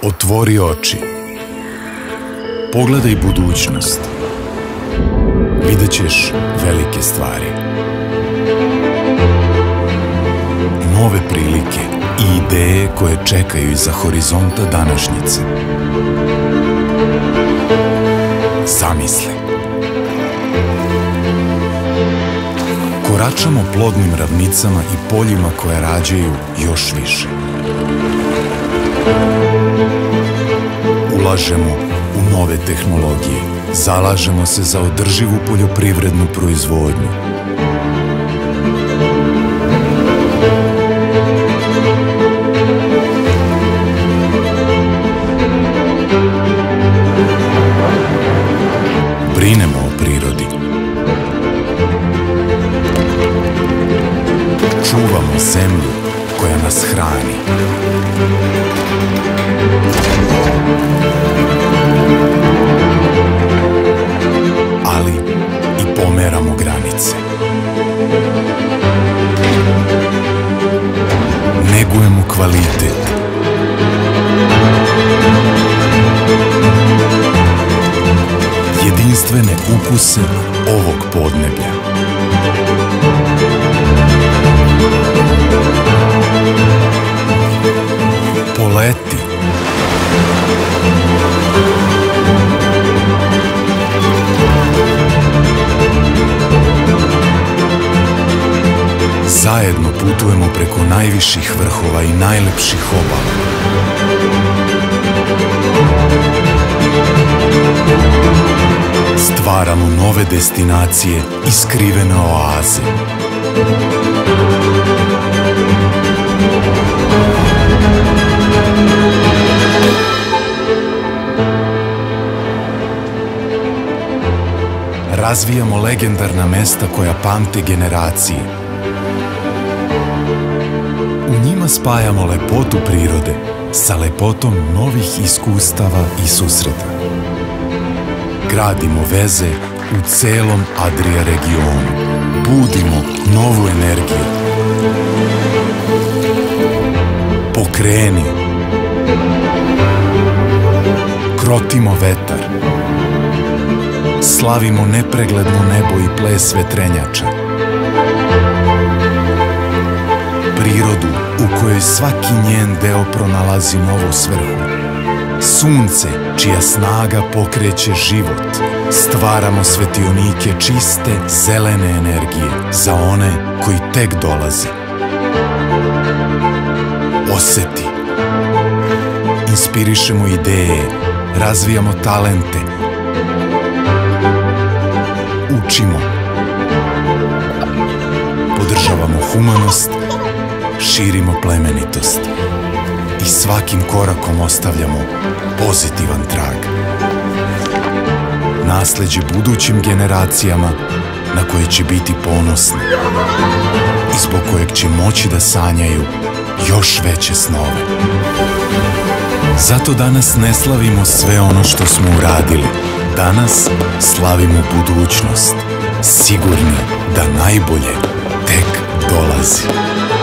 Otvori oči. Pogledaj budućnost. Vidjet ćeš velike stvari. Nove prilike i ideje koje čekaju iza horizonta današnjice. Zamisli. Koračamo plodnim ravnicama i poljima koje rađaju još više. Ulažemo u nove tehnologije, zalažemo se za održivu poljoprivrednu proizvodnju. Brinemo o prirodi. Čuvamo zemlju koja nas hrani. Ali i pomeramo granice. Negujemo kvalitet. Jedinstvene ukuse ovog podneblja. Poleti. Zajedno putujemo preko najviših vrhova i najlepših obala. Stvaramo nove destinacije i skrivene oaze. Razvijamo legendarna mesta koja pamte generacije. U njima spajamo lepotu prirode sa lepotom novih iskustava i susreta. Gradimo veze u celom Adria regionu. Budimo novu energiju. Pokreni. Krotimo vetar. Slavimo nepregledno nebo i ples vetrenjača. Prirodu u kojoj svaki njen deo pronalazi novu svrhu. Sunce čija snaga pokreće život. Stvaramo svetionike čiste, zelene energije za one koji tek dolaze. Oseti. Inspirišemo ideje, razvijamo talente. Učimo. Podržavamo humanost, širimo plemenitost. I svakim korakom ostavljamo pozitivan trag. Nasleđe budućim generacijama na koje će biti ponosni i zbog kojeg će moći da sanjaju još veće snove. Zato danas ne slavimo sve ono što smo uradili. Danas slavimo budućnost, sigurni da najbolje tek dolazi.